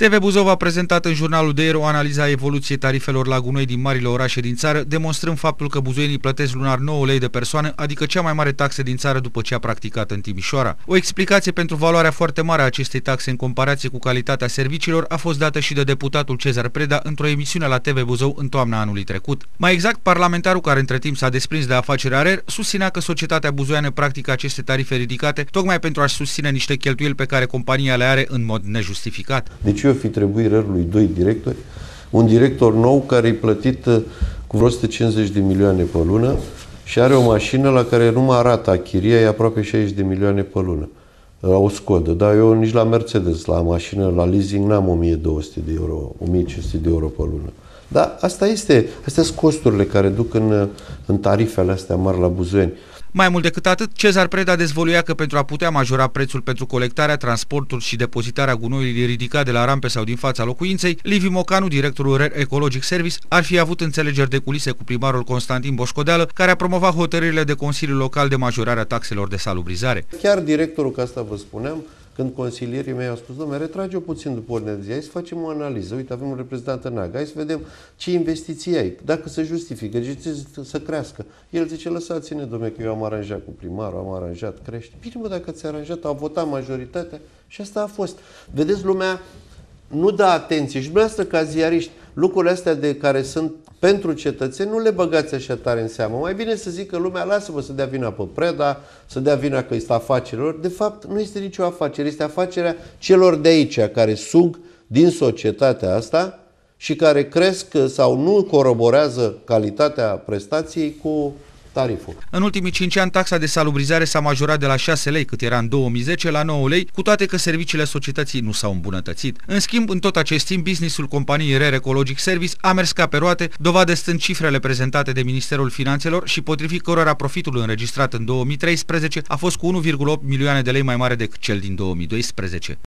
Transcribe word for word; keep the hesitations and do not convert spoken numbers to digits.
T V Buzău a prezentat în jurnalul de ieri o analiză a evoluției tarifelor la gunoi din marile orașe din țară, demonstrând faptul că buzoienii plătesc lunar nouă lei de persoană, adică cea mai mare taxă din țară după ce a practicat în Timișoara. O explicație pentru valoarea foarte mare a acestei taxe în comparație cu calitatea serviciilor a fost dată și de deputatul Cezar Preda într-o emisiune la T V Buzău în toamna anului trecut. Mai exact, parlamentarul, care între timp s-a desprins de afacerea R E R, susținea că societatea buzoiană practică aceste tarife ridicate tocmai pentru a-și susține niște cheltuieli pe care compania le are în mod nejustificat. Deci eu fi trebuit R E R-ului doi directori, un director nou care e plătit cu vreo o sută cincizeci de milioane pe lună și are o mașină la care numai rata chiria e aproape șaizeci de milioane pe lună. O Skodă, dar eu nici la Mercedes, la mașină, la leasing, n-am o mie două sute de euro, o mie cinci sute de euro pe lună. Dar asta este, astea sunt costurile care duc în, în tarifele astea mari la buzoieni. Mai mult decât atât, Cezar Preda dezvăluia că pentru a putea majora prețul pentru colectarea, transportul și depozitarea gunoiului ridicat de la rampe sau din fața locuinței, Liviu Mocanu, directorul R E R Ecologic Service, ar fi avut înțelegeri de culise cu primarul Constantin Boșcodeală, care a promovat hotărârile de Consiliul Local de majorare a taxelor de salubrizare. Chiar directorul, că asta vă spuneam, când consilierii mei au spus, dom'le, retrage-o puțin după ordinea de zi, hai să facem o analiză, uite, avem un reprezentant în A G, hai să vedem ce investiții ai, dacă se justifică, de ce să crească. El zice, lăsați-ne, dom'le, că eu am aranjat cu primarul, am aranjat, crește. Bine, mă, dacă ți-a aranjat, a votat majoritatea și asta a fost. Vedeți, lumea nu dă atenție și dumneavoastră ca ziariști, lucrurile astea de care sunt pentru cetățeni, nu le băgați așa tare în seamă. Mai bine să zică lumea, lasă-vă să dea vina pe Preda, să dea vina că este afacerilor. De fapt, nu este nicio afacere, este afacerea celor de aici, care sug din societatea asta și care cresc sau nu coroborează calitatea prestației cu tariful. În ultimii cinci ani, taxa de salubrizare s-a majorat de la șase lei, cât era în două mii zece, la nouă lei, cu toate că serviciile societății nu s-au îmbunătățit. În schimb, în tot acest timp, businessul companiei R E R Ecologic Service a mers ca pe roate, dovadă stând cifrele prezentate de Ministerul Finanțelor și potrivit cărora profitul înregistrat în două mii treisprezece a fost cu unu virgulă opt milioane de lei mai mare decât cel din două mii doisprezece.